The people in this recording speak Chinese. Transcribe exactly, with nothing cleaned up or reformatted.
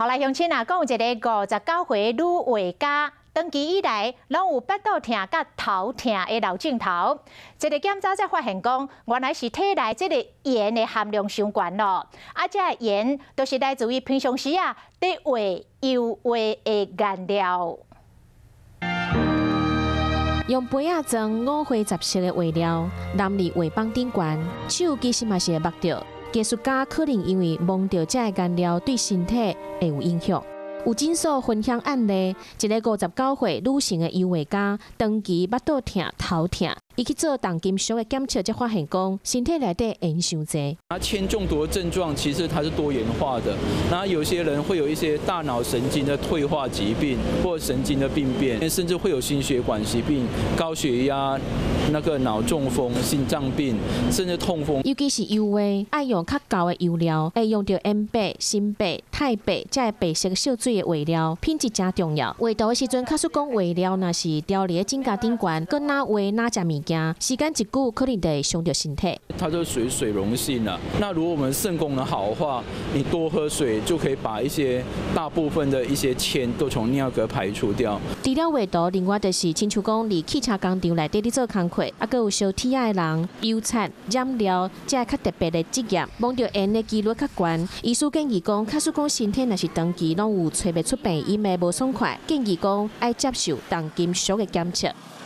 后来乡亲啊，讲有一个五十九岁女画家。 长期以来，拢有腹肚痛甲头痛的老症头。一个检查才发现讲，原来是体内这个盐的含量伤悬咯。啊，这个盐都是来自于平常时啊，伫画油画的颜料。 用杯仔装五花杂色的画料，淋伫画板顶悬，手其实嘛是会目着。艺术家可能因为摸到这个颜料对身体会有影响。 有诊所分享案例，一个五十九岁女性的油画家，长期腹肚痛、头痛，伊去做重金属的检测，才发现讲身体内底盐伤济。 那铅中毒的症状其实它是多元化的，那有些人会有一些大脑神经的退化疾病，或神经的病变，甚至会有心血管疾病、高血压、那个脑中风、心脏病，甚至痛风。 尤其是油画，爱用较厚的油料，会用到盐白、锌白、钛白，这个白色小水。 画料品质真重要。画图的时阵，假使讲画料若是掉伫指甲顶悬，搁哪画哪食物件，时间一久，可能就会伤到身体。 它就属于水溶性了。那如果我们肾功能好的话，你多喝水就可以把一些大部分的一些铅都从尿壳排除掉。 除了画图，另外就是亲像讲，伫汽车工厂内底咧做工课，啊，搁有烧铁仔的人、油漆、染料，这较特别的职业，摸到盐的几率较悬。医师建议讲，假使讲身体若是长期拢有找袂出病因的无爽快，建议讲爱接受重金属的检测。